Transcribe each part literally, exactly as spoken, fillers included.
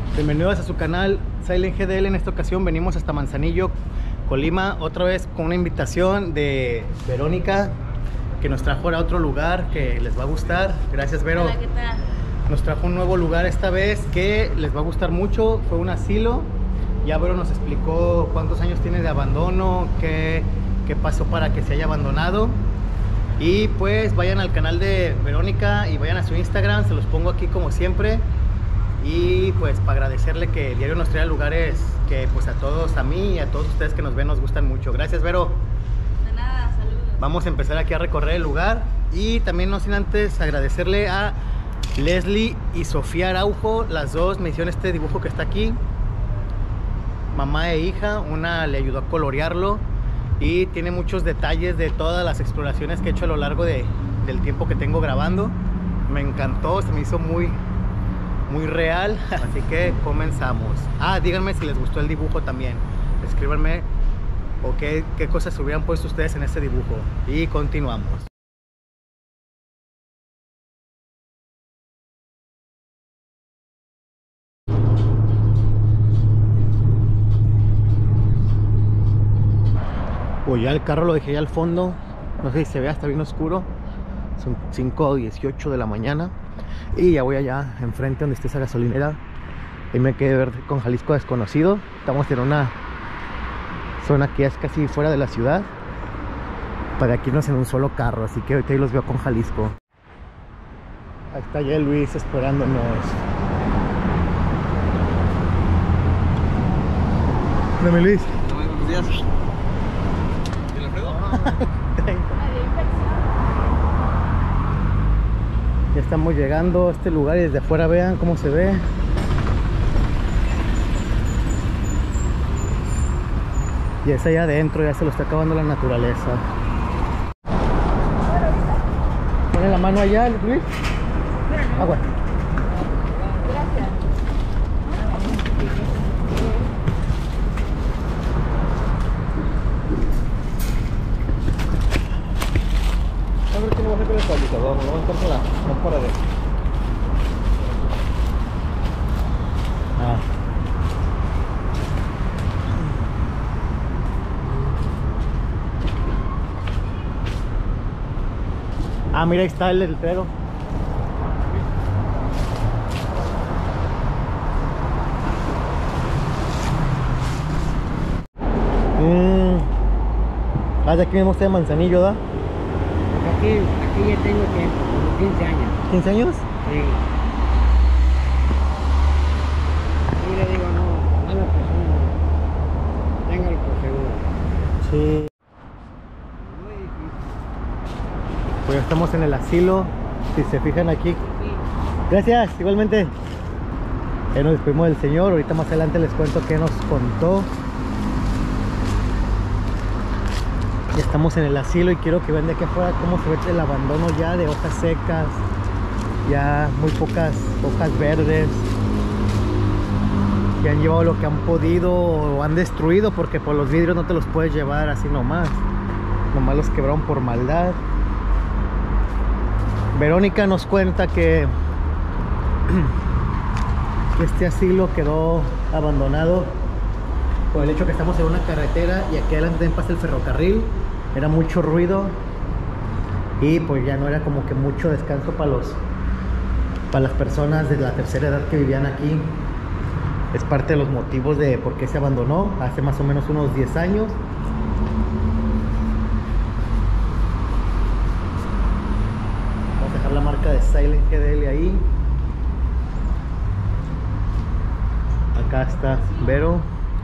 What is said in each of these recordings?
Bienvenidos a su canal Silent G D L. En esta ocasión venimos hasta Manzanillo, Colima, otra vez con una invitación de Verónica, que nos trajo a otro lugar que les va a gustar. Gracias, Vero. Hola, ¿qué tal? Nos trajo un nuevo lugar esta vez que les va a gustar mucho. Fue un asilo. Ya Vero nos explicó cuántos años tiene de abandono, qué, qué pasó para que se haya abandonado. Y pues vayan al canal de Verónica y vayan a su Instagram, se los pongo aquí como siempre. Y pues para agradecerle que el diario nos trae lugares que pues a todos, a mí y a todos ustedes que nos ven, nos gustan mucho. Gracias, Vero. De nada, saludos. Vamos a empezar aquí a recorrer el lugar. Y también no sin antes agradecerle a Leslie y Sofía Araujo. Las dos me hicieron este dibujo que está aquí. Mamá e hija, una le ayudó a colorearlo. Y tiene muchos detalles de todas las exploraciones que he hecho a lo largo de, del tiempo que tengo grabando. Me encantó, se me hizo muy... muy real, así que comenzamos. Ah, díganme si les gustó el dibujo también. Escríbanme o qué, qué cosas hubieran puesto ustedes en este dibujo. Y continuamos. Pues ya el carro lo dejé ya al fondo. No sé si se ve, está bien oscuro. Son cinco dieciocho de la mañana. Y ya voy allá enfrente donde está esa gasolinera. Ahí me quedé ver con Jalisco Desconocido. Estamos en una zona que es casi fuera de la ciudad, para aquí irnos en un solo carro. Así que ahorita ahí los veo con Jalisco. Ahí está ya Luis esperándonos. Dame, Luis. Buenos días. ¿Y el Alfredo? Ya estamos llegando a este lugar y desde afuera vean cómo se ve. Y es allá adentro, ya se lo está acabando la naturaleza. Pone la mano allá, Luis. Agua. Gracias. A ver qué no va a hacer con el estabilizador, no va a estar con la lámpara de... Ah. Ah, mira, ahí está el letrero. Mmm. Ah, de aquí mismo está de Manzanillo, ¿da? Aquí, aquí ya tengo tiempo, como quince años. ¿quince años? Sí. Yo le digo, no, a la persona, téngalo por seguro. Sí. Muy difícil. Pues ya estamos en el asilo. Si se fijan aquí. Gracias, igualmente. Ya nos despedimos del señor. Ahorita más adelante les cuento qué nos contó. Ya estamos en el asilo y quiero que vean de aquí afuera cómo se ve el abandono ya de hojas secas. Ya muy pocas hojas verdes. Que han llevado lo que han podido o han destruido, porque por los vidrios no te los puedes llevar así nomás. Nomás los quebraron por maldad. Verónica nos cuenta que, que este asilo quedó abandonado por el hecho que estamos en una carretera y aquí adelante también pasa el ferrocarril. Era mucho ruido y pues ya no era como que mucho descanso para los para las personas de la tercera edad que vivían aquí. Es parte de los motivos de por qué se abandonó hace más o menos unos diez años. Vamos a dejar la marca de Silent G D L ahí. Acá está Vero.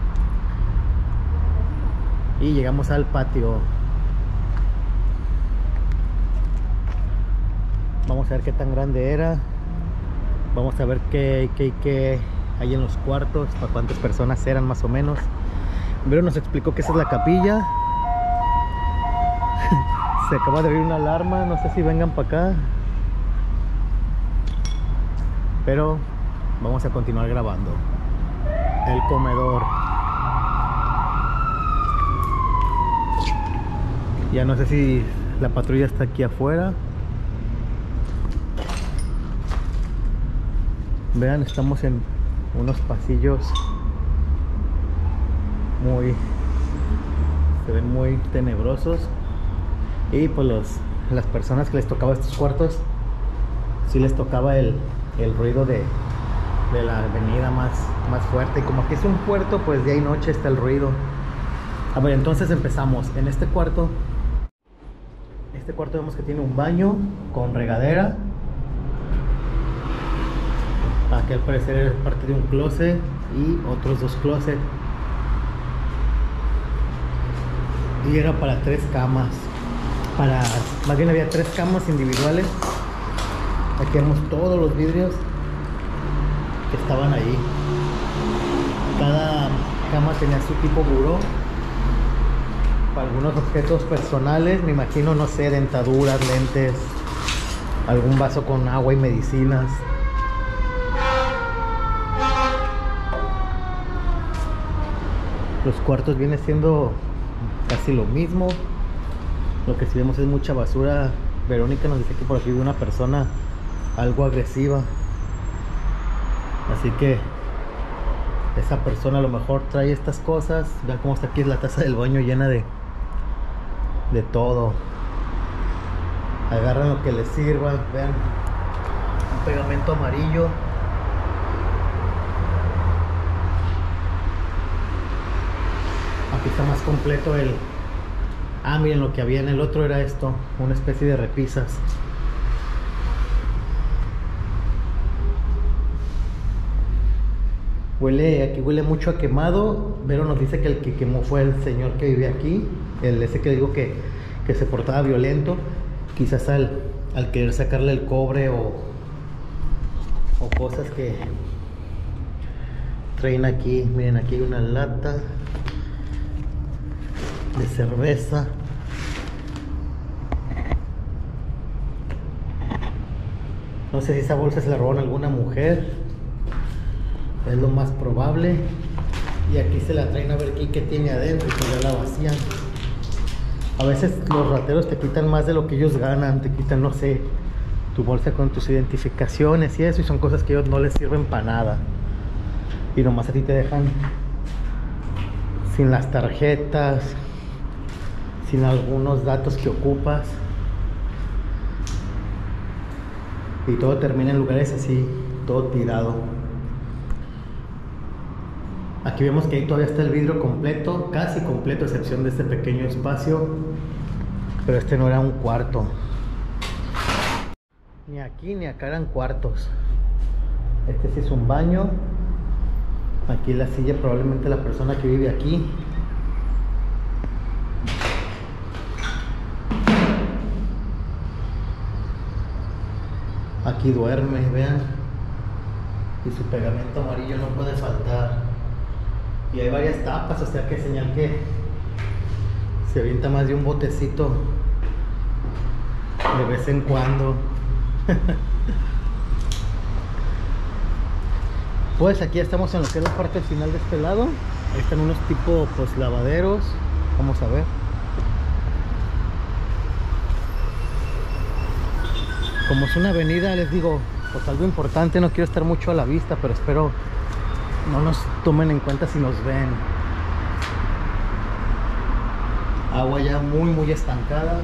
Y llegamos al patio. Vamos a ver qué tan grande era. Vamos a ver qué, qué, qué hay en los cuartos, para cuántas personas eran más o menos. Vero nos explicó que esa es la capilla. Se acaba de abrir una alarma, no sé si vengan para acá. Pero vamos a continuar grabando. El comedor. Ya no sé si la patrulla está aquí afuera. Vean, estamos en unos pasillos muy, se ven muy tenebrosos, y pues los, las personas que les tocaba estos cuartos, sí les tocaba el, el ruido de, de la avenida más, más fuerte, y como aquí es un puerto, pues día y noche está el ruido. A ver, entonces empezamos. En este cuarto, este cuarto vemos que tiene un baño con regadera. Aquí al parecer es parte de un closet y otros dos closets. Y era para tres camas. Para, más bien había tres camas individuales. Aquí vemos todos los vidrios que estaban ahí. Cada cama tenía su tipo buró. Para algunos objetos personales, me imagino, no sé, dentaduras, lentes, algún vaso con agua y medicinas. Los cuartos viene siendo casi lo mismo. Lo que sí vemos es mucha basura. Verónica nos dice que por aquí vive una persona algo agresiva, así que esa persona a lo mejor trae estas cosas. Vean cómo está aquí la taza del baño llena de de todo. Agarran lo que les sirva. Vean, un pegamento amarillo. Aquí está más completo el... Ah, miren, lo que había en el otro era esto, una especie de repisas. Huele, aquí huele mucho a quemado. Vero nos dice que el que quemó fue el señor que vive aquí, el ese que digo que, que se portaba violento. Quizás al, al querer sacarle el cobre o, o cosas que traen aquí. Miren, aquí hay una lata de cerveza. No sé si esa bolsa se la robaron a alguna mujer, es lo más probable. Y aquí se la traen a ver qué, qué tiene adentro, y pues ya la vacían. A veces los rateros te quitan más de lo que ellos ganan. Te quitan, no sé, tu bolsa con tus identificaciones y eso, y son cosas que a ellos no les sirven para nada, y nomás a ti te dejan sin las tarjetas, sin algunos datos que ocupas, y todo termina en lugares así, todo tirado. Aquí vemos que ahí todavía está el vidrio completo, casi completo, a excepción de este pequeño espacio, pero este no era un cuarto. Ni aquí ni acá eran cuartos. Este sí es un baño. Aquí la silla, probablemente la persona que vive aquí. Aquí duerme, vean. Y su pegamento amarillo no puede faltar. Y hay varias tapas, o sea que señal que se avienta más de un botecito de vez en cuando. Pues aquí estamos en lo que es la parte final de este lado. Ahí están unos tipo pues lavaderos. Vamos a ver. Como es una avenida, les digo, pues algo importante, no quiero estar mucho a la vista, pero espero no nos tomen en cuenta si nos ven. Agua ya muy muy estancada.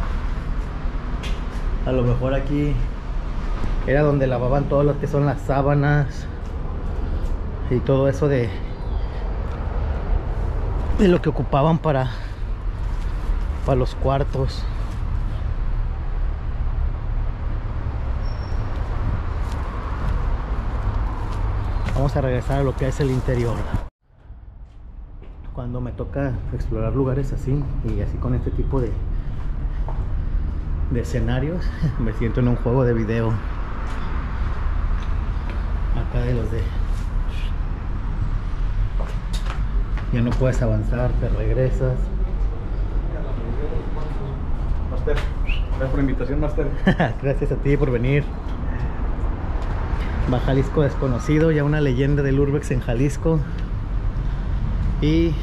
A lo mejor aquí era donde lavaban todo lo que son las sábanas y todo eso de de lo que ocupaban para para los cuartos. Vamos a regresar a lo que es el interior. Cuando me toca explorar lugares así y así con este tipo de de escenarios, me siento en un juego de video. Acá de los de ya no puedes avanzar, te regresas. Master, gracias por la invitación, Master. Gracias a ti por venir. Baja Jalisco Desconocido, ya una leyenda del Urbex en Jalisco. Y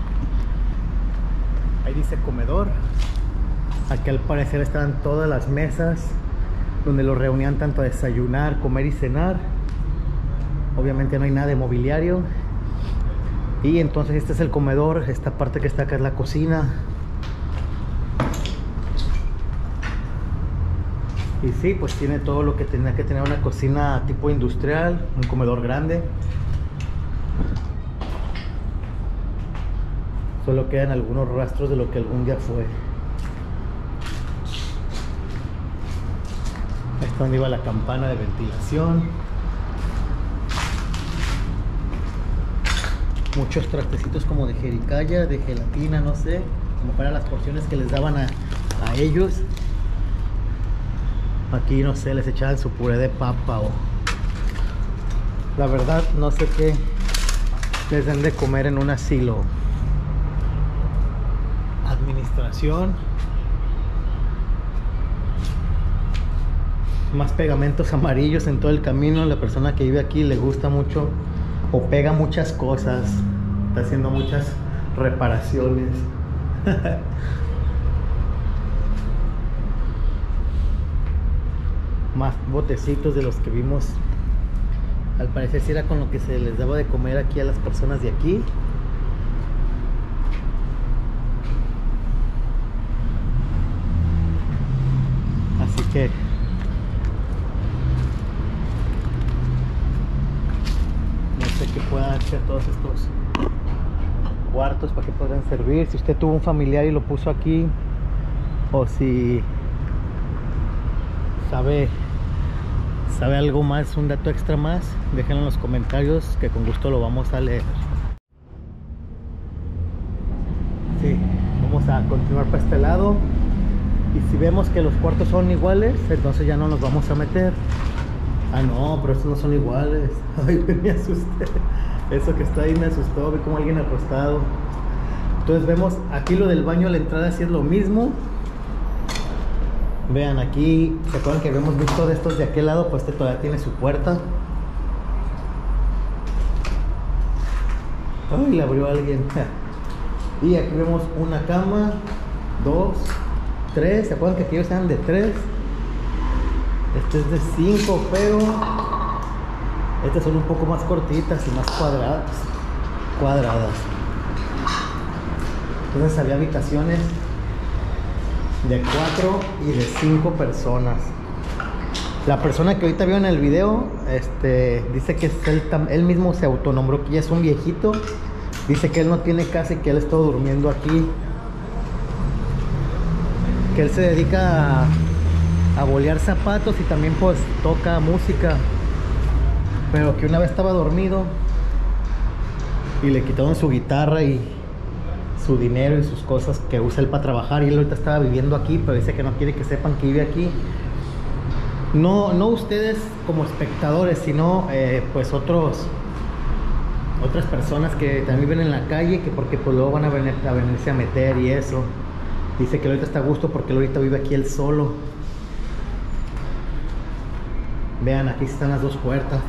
ahí dice comedor. Aquí al parecer estaban todas las mesas donde los reunían tanto a desayunar, comer y cenar. Obviamente no hay nada de mobiliario. Y entonces este es el comedor. Esta parte que está acá es la cocina. Y sí, pues tiene todo lo que tenía que tener una cocina tipo industrial. Un comedor grande. Solo quedan algunos rastros de lo que algún día fue. Ahí está donde iba la campana de ventilación. Muchos trastecitos como de jericaya, de gelatina, no sé, como para las porciones que les daban a, a ellos. Aquí, no sé, les echaban su puré de papa o... La verdad, no sé qué les den de comer en un asilo. Administración. Más pegamentos amarillos en todo el camino. La persona que vive aquí le gusta mucho o pega muchas cosas. Está haciendo muchas reparaciones. Más botecitos de los que vimos. Al parecer sí era con lo que se les daba de comer aquí a las personas de aquí. Así que no sé qué puedan ser todos estos cuartos, para qué podrán servir. Si usted tuvo un familiar y lo puso aquí, o si sabe sabe algo más, un dato extra más, déjenlo en los comentarios que con gusto lo vamos a leer. Sí, vamos a continuar para este lado. Y si vemos que los cuartos son iguales, entonces ya no nos vamos a meter. Ah, no, pero estos no son iguales. Ay, me asusté. Eso que está ahí me asustó. Vi como alguien acostado. Entonces vemos aquí lo del baño a la entrada, sí es lo mismo. Vean aquí, ¿se acuerdan que habíamos visto de estos de aquel lado? Pues este todavía tiene su puerta. Ay, la abrió alguien. Y aquí vemos una cama, dos, tres. ¿Se acuerdan que aquellos eran de tres? Este es de cinco, pero estas son un poco más cortitas y más cuadradas. Cuadradas. Entonces había habitaciones de cuatro y de cinco personas. La persona que ahorita vio en el video, este, dice que es él, él mismo se autonombró que ya es un viejito. Dice que él no tiene casa y que él está durmiendo aquí. Que él se dedica a, a bolear zapatos y también pues toca música. Pero que una vez estaba dormido y le quitaron su guitarra y su dinero y sus cosas que usa él para trabajar, y él ahorita estaba viviendo aquí, pero dice que no quiere que sepan que vive aquí. No, no ustedes como espectadores, sino eh, pues otros otras personas que también viven en la calle, que porque pues luego van a, venir, a venirse a meter y eso. Dice que ahorita está a gusto porque él ahorita vive aquí él solo. Vean, aquí están las dos puertas.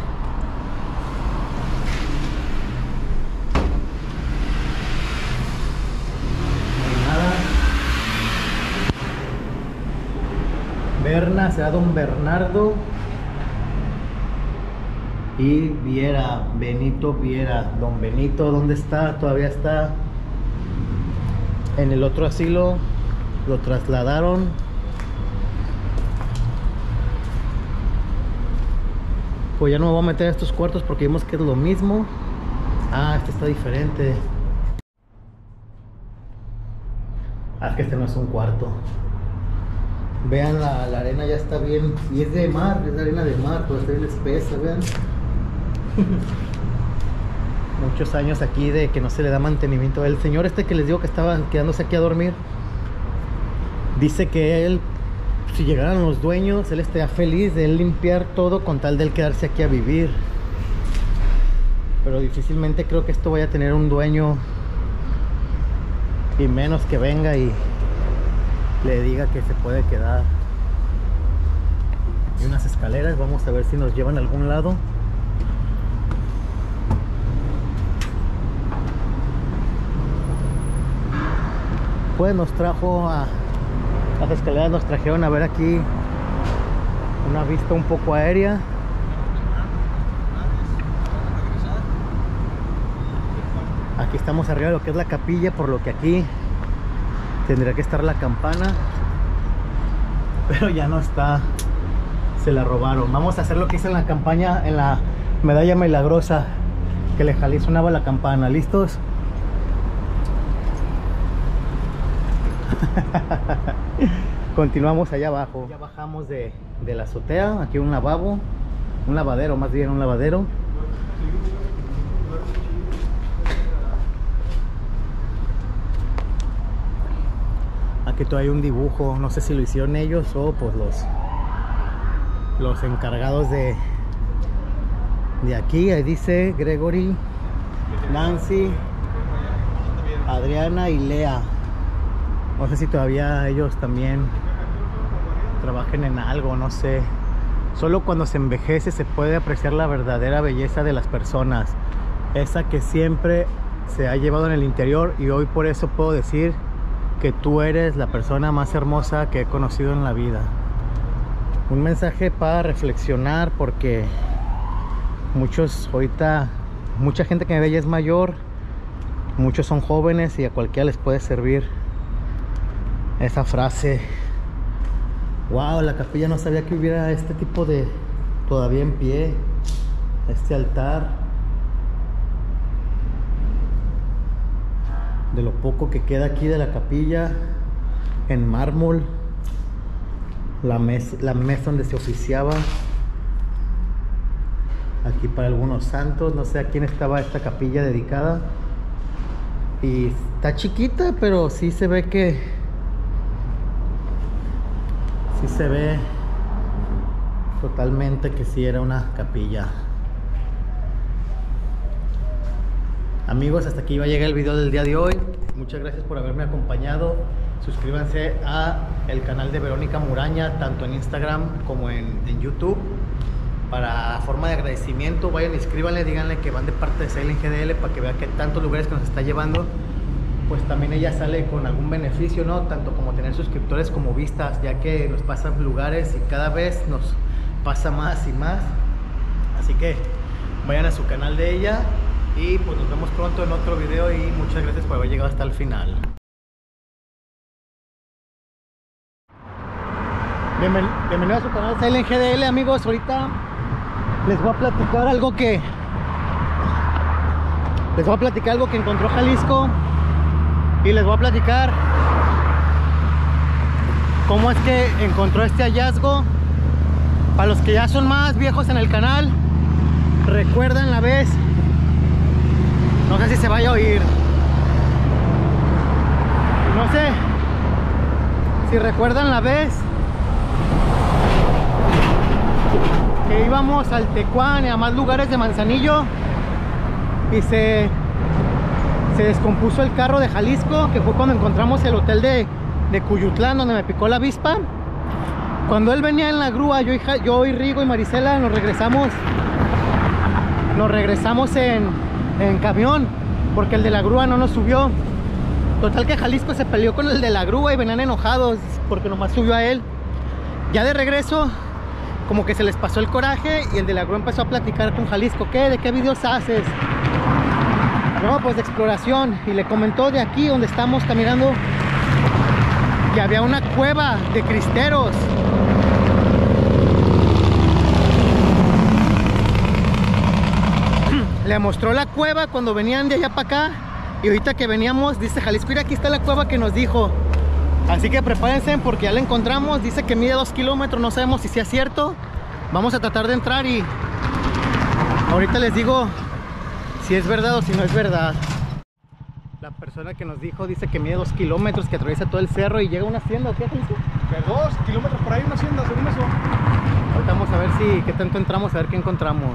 Berna, será Don Bernardo y Viera, Benito Viera. Don Benito, ¿dónde está? Todavía está en el otro asilo, lo trasladaron. Pues ya no me voy a meter a estos cuartos porque vimos que es lo mismo. Ah, este está diferente. Ah, que este no es un cuarto. Vean, la, la arena ya está bien. Y es de mar, es de arena de mar, pero está bien espesa, vean. Muchos años aquí de que no se le da mantenimiento. El señor este que les digo que estaba quedándose aquí a dormir, dice que él, si llegaran los dueños, él estaría feliz de él limpiar todo con tal de él quedarse aquí a vivir. Pero difícilmente creo que esto vaya a tener un dueño, y menos que venga y le diga que se puede quedar. Y unas escaleras, vamos a ver si nos llevan a algún lado. Pues nos trajo a las escaleras, nos trajeron a ver aquí una vista un poco aérea. Aquí estamos arriba de lo que es la capilla, por lo que aquí tendría que estar la campana, pero ya no está, se la robaron. Vamos a hacer lo que hice en la campaña, en la medalla milagrosa, que le jalé, sonaba la campana. ¿Listos? Continuamos allá abajo. Ya bajamos de, de la azotea. Aquí un lavabo, un lavadero, más bien un lavadero. Aquí todavía hay un dibujo, no sé si lo hicieron ellos o pues los los encargados de de aquí. Ahí dice Gregory, Nancy, Adriana y Lea. No sé si todavía ellos también trabajen en algo, no sé. Solo cuando se envejece se puede apreciar la verdadera belleza de las personas, esa que siempre se ha llevado en el interior, y hoy por eso puedo decir que tú eres la persona más hermosa que he conocido en la vida. Un mensaje para reflexionar, porque muchos ahorita, mucha gente que me ve ya es mayor, muchos son jóvenes y a cualquiera les puede servir esa frase. Wow, la capilla, no sabía que hubiera este tipo de, todavía en pie, este altar. De lo poco que queda aquí de la capilla, en mármol, la mesa, la mesa donde se oficiaba. Aquí para algunos santos, no sé a quién estaba esta capilla dedicada. Y está chiquita, pero sí se ve que sí se ve totalmente que sí era una capilla. Amigos, hasta aquí va a llegar el video del día de hoy. Muchas gracias por haberme acompañado. Suscríbanse a el canal de Verónica Muraña, tanto en Instagram como en, en YouTube. Para forma de agradecimiento, vayan, inscríbanle, díganle que van de parte de Silent G D L para que vea que tantos lugares que nos está llevando, pues también ella sale con algún beneficio, ¿no? Tanto como tener suscriptores como vistas, ya que nos pasan lugares y cada vez nos pasa más y más. Así que vayan a su canal de ella y pues nos vemos pronto en otro video, y muchas gracias por haber llegado hasta el final. Bienven bienvenidos a su canal Silent G D L, amigos. Ahorita les voy a platicar algo que les voy a platicar algo que encontró Jalisco, y les voy a platicar cómo es que encontró este hallazgo. Para los que ya son más viejos en el canal, recuerdan la vez, no sé si se vaya a oír, no sé si recuerdan la vez que íbamos al Tecuán y a más lugares de Manzanillo y se se descompuso el carro de Jalisco, que fue cuando encontramos el hotel de, de Cuyutlán, donde me picó la avispa. Cuando él venía en la grúa, yo y, yo y Rigo y Marisela nos regresamos nos regresamos en, en camión, porque el de la grúa no nos subió. Total que Jalisco se peleó con el de la grúa y venían enojados porque nomás subió a él. Ya de regreso, como que se les pasó el coraje, y el de la grúa empezó a platicar con Jalisco. ¿Qué? ¿De qué videos haces? No, pues de exploración. Y le comentó de aquí donde estamos caminando que había una cueva de cristeros. Le mostró la cueva cuando venían de allá para acá, y ahorita que veníamos, dice Jalisco, mira, aquí está la cueva que nos dijo. Así que prepárense porque ya la encontramos. Dice que mide dos kilómetros, no sabemos si sea cierto. Vamos a tratar de entrar y ahorita les digo si es verdad o si no es verdad. La persona que nos dijo dice que mide dos kilómetros, que atraviesa todo el cerro y llega a una hacienda. ¿Qué, Jalisco? De dos kilómetros por ahí una hacienda, según eso. Ahorita vamos a ver si qué tanto entramos, a ver qué encontramos.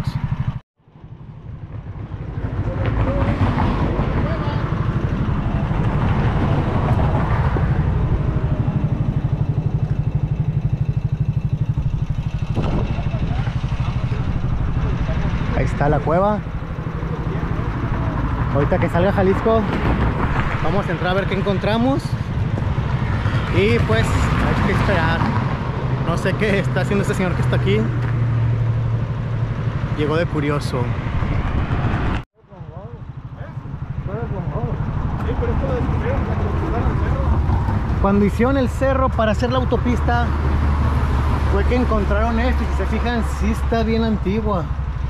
Ahí está la cueva. Ahorita que salga Jalisco vamos a entrar a ver qué encontramos, y pues hay que esperar. No sé qué está haciendo este señor que está aquí. Llegó de curioso. Cuando hicieron el cerro para hacer la autopista, fue que encontraron esto y si se fijan, sí está bien antigua.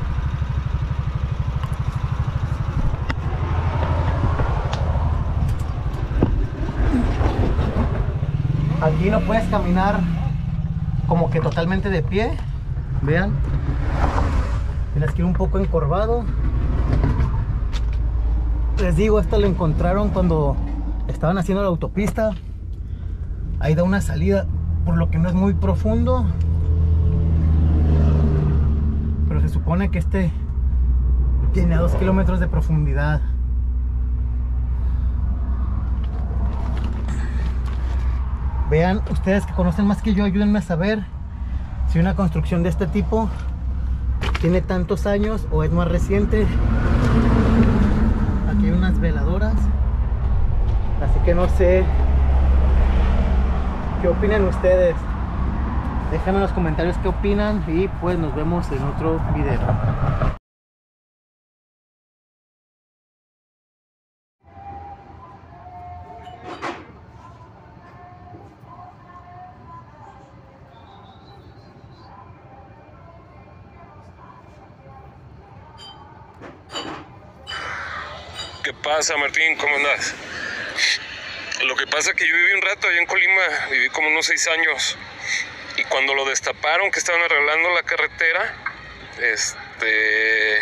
Aquí no puedes caminar como que totalmente de pie, vean. Tienes que ir un poco encorvado. Les digo, esto lo encontraron cuando estaban haciendo la autopista. Ahí da una salida, por lo que no es muy profundo, pero se supone que este tiene a dos kilómetros de profundidad. Vean, ustedes que conocen más que yo, ayúdenme a saber si una construcción de este tipo tiene tantos años o es más reciente. Aquí hay unas veladoras, así que no sé qué opinan ustedes. Déjenme en los comentarios qué opinan y pues nos vemos en otro video. ¿Qué pasa, Martín? ¿Cómo andas? Lo que pasa es que yo viví un rato allá en Colima, viví como unos seis años. Y cuando lo destaparon, que estaban arreglando la carretera, este...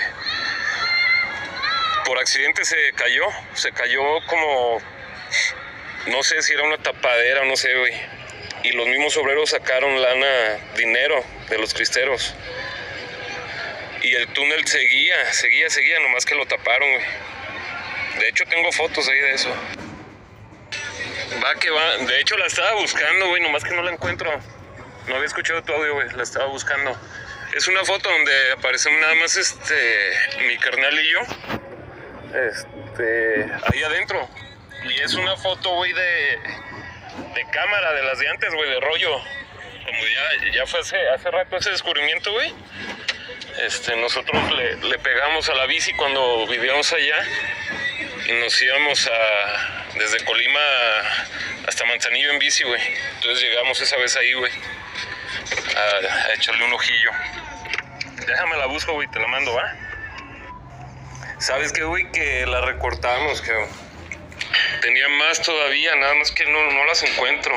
por accidente se cayó, se cayó como... no sé si era una tapadera o no sé, güey. Y los mismos obreros sacaron lana, dinero de los cristeros. Y el túnel seguía, seguía, seguía, nomás que lo taparon, güey. De hecho, tengo fotos ahí de eso. Va que va. De hecho, la estaba buscando, güey, nomás que no la encuentro. No había escuchado tu audio, güey. La estaba buscando. Es una foto donde aparecen nada más este... mi carnal y yo. Este... ahí adentro. Y es una foto, güey, de... de cámara, de las de antes, güey, de rollo. Como ya, ya fue hace, hace rato ese descubrimiento, güey. Este, nosotros le, le pegamos a la bici cuando vivíamos allá. Y nos íbamos a... desde Colima hasta Manzanillo en bici, güey. Entonces llegamos esa vez ahí, güey, a, a echarle un ojillo. Déjame la busco, güey, te la mando, ¿va? ¿Sabes qué, güey? Que la recortamos, que tenía más todavía, nada más que no, no las encuentro.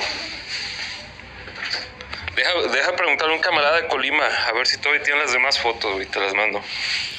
Deja, deja preguntarle a un camarada de Colima, a ver si todavía tienen las demás fotos, güey, te las mando.